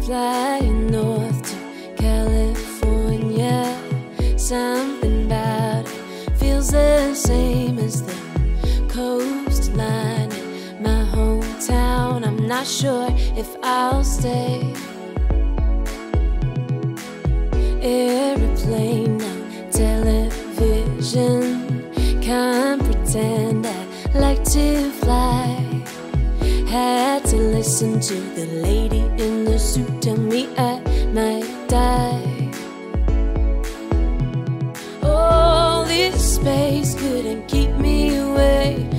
flying north to California. Something about it feels the same as the coastline in my hometown. I'm not sure if I'll stay. Airplane on television, can't pretend I like to fly. Had to listen to the lady in the suit tell me I might die. All this space couldn't keep me away